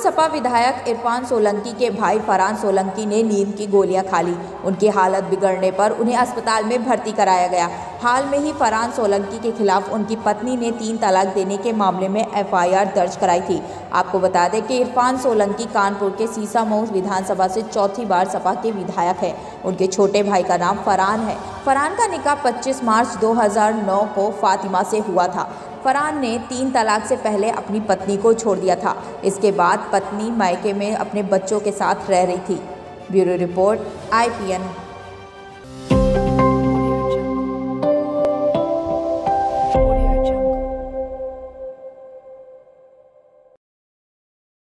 सपा विधायक इरफान सोलंकी के भाई फरहान सोलंकी ने नींद की गोलियां खा ली। उनकी हालत बिगड़ने पर उन्हें अस्पताल में भर्ती कराया गया। हाल में ही फरहान सोलंकी के खिलाफ उनकी पत्नी ने 3 तलाक देने के मामले में एफआईआर दर्ज कराई थी। आपको बता दें कि इरफान सोलंकी कानपुर के सीसामऊ विधानसभा से चौथी बार सपा के विधायक हैं। उनके छोटे भाई का नाम फरहान है। फरहान का निकाह 25 मार्च 2009 को फातिमा से हुआ था। फरहान ने 3 तलाक से पहले अपनी पत्नी को छोड़ दिया था। इसके बाद पत्नी मायके में अपने बच्चों के साथ रह रही थी। Bureau report IPN।